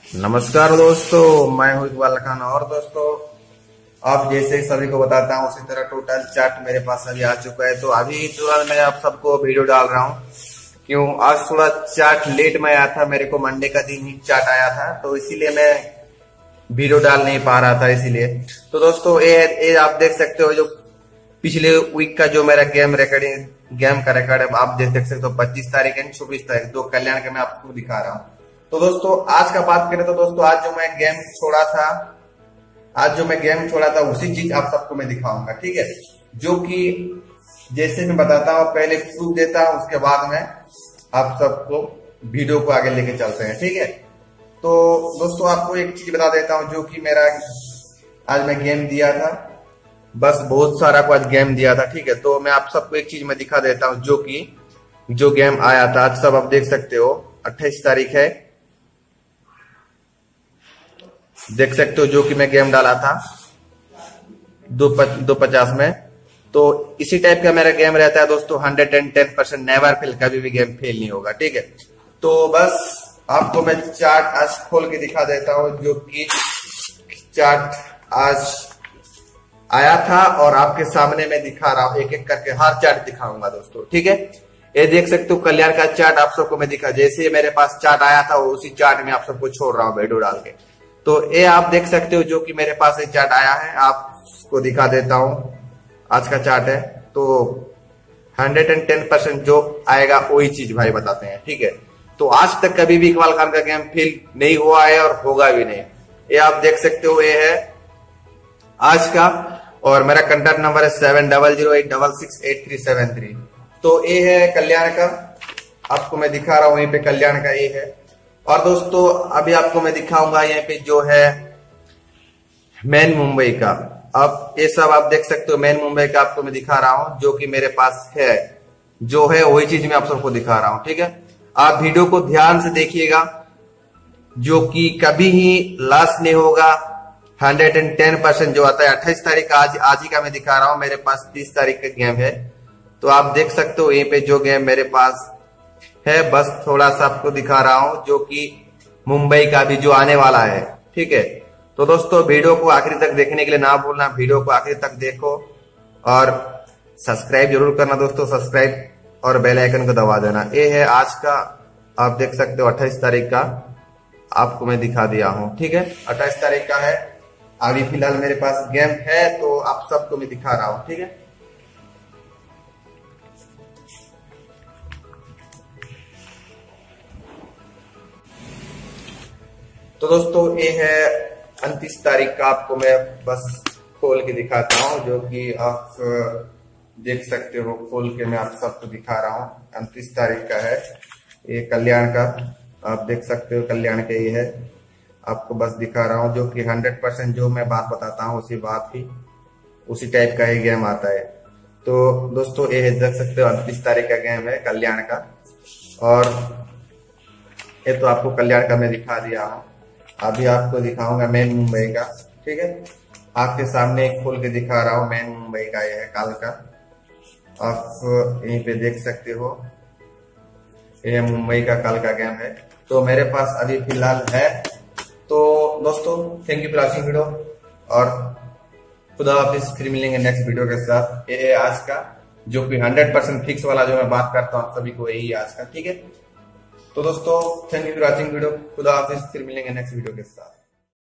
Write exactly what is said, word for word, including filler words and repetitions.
नमस्कार दोस्तों, मैं हूं इकबाल खान। और दोस्तों, आप जैसे सभी को बताता हूं उसी तरह टोटल चार्ट मेरे पास अभी आ चुका है। तो अभी तुरंत मैं आप सबको वीडियो डाल रहा हूं। क्यों आज थोड़ा चार्ट लेट में आया था, मेरे को मंडे का दिन ही चार्ट आया था, तो इसीलिए मैं वीडियो डाल नहीं पा रहा था। इसीलिए तो दोस्तों ये, ये आप देख सकते हो जो पिछले वीक का जो मेरा गेम रिकॉर्डिंग गेम का रिकॉर्ड आप देख सकते हो। पच्चीस तारीख एंड छब्बीस तारीख दो कल्याण के मैं आपको दिखा रहा हूँ। तो दोस्तों आज का बात करें तो दोस्तों आज जो मैं गेम छोड़ा था आज जो मैं गेम छोड़ा था उसी चीज आप सबको मैं दिखाऊंगा, ठीक है। जो कि जैसे मैं बताता हूँ, पहले प्रूफ देता हूँ, उसके बाद में आप सबको वीडियो को आगे लेके चलते हैं, ठीक है। तो दोस्तों आपको एक चीज बता देता हूँ, जो कि मेरा आज मैं गेम दिया था, बस बहुत सारा को आज गेम दिया था, ठीक है। तो मैं आप सबको एक चीज मैं दिखा देता हूँ, जो कि जो गेम आया था आज सब आप देख सकते हो। अट्ठाईस तारीख है, देख सकते हो जो कि मैं गेम डाला था दो पच, दो पचास में। तो इसी टाइप का मेरा गेम रहता है दोस्तों। Hundred and ten percent never fail, कभी भी गेम फेल नहीं होगा, ठीक है। तो बस आपको मैं चार्ट आज खोल के दिखा देता हूं, जो कि चार्ट आज आया था और आपके सामने मैं दिखा रहा हूं, एक एक करके हर चार्ट दिखाऊंगा दोस्तों, ठीक है। ये देख सकते हो कल्याण का चार्ट आप सबको मैं दिखा, जैसे मेरे पास चार्ट आया था उसी चार्ट में आप सबको छोड़ रहा हूं वीडियो डाल के। तो ये आप देख सकते हो जो कि मेरे पास एक चार्ट आया है, आपको दिखा देता हूं। आज का चार्ट है, तो हंड्रेड एंड टेन परसेंट जो आएगा वही चीज भाई बताते हैं, ठीक है। तो आज तक कभी भी इकबाल खान का गेम फेल नहीं हुआ है और होगा भी नहीं। ये आप देख सकते हो, ये है आज का, और मेरा कंटेक्ट नंबर है seven double zero eight double six eight three seven three. तो ये है कल्याण का, आपको मैं दिखा रहा हूं, वहीं पे कल्याण का ये है। और दोस्तों अभी आपको मैं दिखाऊंगा यहाँ पे जो है मैन मुंबई का। अब ये सब आप देख सकते हो, मैन मुंबई का आपको मैं दिखा रहा हूं, जो कि मेरे पास है, जो है वही चीज मैं आप सबको दिखा रहा हूं, ठीक है। आप वीडियो को ध्यान से देखिएगा, जो कि कभी ही लॉस नहीं होगा। हंड्रेड एंड टेन परसेंट जो आता है अट्ठाईस तारीख का, आज आज ही का मैं दिखा रहा हूं। मेरे पास तीस तारीख का गेम है, तो आप देख सकते हो यहीं पे जो गेम मेरे पास है, बस थोड़ा सा आपको दिखा रहा हूं, जो कि मुंबई का भी जो आने वाला है, ठीक है। तो दोस्तों वीडियो को आखिरी तक देखने के लिए ना भूलना, वीडियो को आखिरी तक देखो और सब्सक्राइब जरूर करना दोस्तों, सब्सक्राइब और बेल आइकन को दबा देना। ये है आज का, आप देख सकते हो अट्ठाईस तारीख का आपको मैं दिखा दिया हूं, ठीक है। अट्ठाईस तारीख का है, अभी फिलहाल मेरे पास गेम है, तो आप सबको मैं दिखा रहा हूं, ठीक है। तो दोस्तों ये है उनतीस तारीख का, आपको मैं बस खोल के दिखाता हूं, जो कि आप देख सकते हो। खोल के मैं आप सबको दिखा रहा हूं, उनतीस तारीख का है ये कल्याण का, आप देख सकते हो कल्याण के ये है, आपको बस दिखा रहा हूं, जो कि हंड्रेड परसेंट जो मैं बात बताता हूं उसी बात ही उसी टाइप का ही गेम आता है। तो दोस्तों ये देख सकते हो उनतीस तारीख का गेम है कल्याण का, और ये तो आपको कल्याण का मैं दिखा दिया हूं। अभी आपको दिखाऊंगा मैन मुंबई का, ठीक है। आपके सामने एक खोल के दिखा रहा हूं, मैन मुंबई का ये है कल का, आप यहीं पे देख सकते हो, ये मुंबई का कल का गेम है। तो मेरे पास अभी फिलहाल है। तो दोस्तों thank you for watching video, और खुदा हाफिज, फिर मिलेंगे नेक्स्ट वीडियो के साथ। ये है आज का, जो कि हंड्रेड परसेंट फिक्स वाला जो मैं बात करता हूँ सभी को, यही आज का, ठीक है। तो दोस्तों thank you for watching video, खुदा हाफिज, फिर मिलेंगे नेक्स्ट वीडियो के साथ।